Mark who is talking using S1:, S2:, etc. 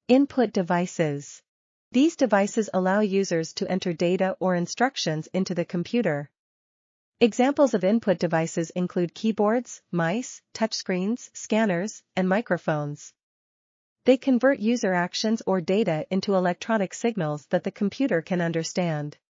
S1: Input devices. These devices allow users to enter data or instructions into the computer. Examples of input devices include keyboards, mice, touchscreens, scanners, and microphones. They convert user actions or data into electronic signals that the computer can understand.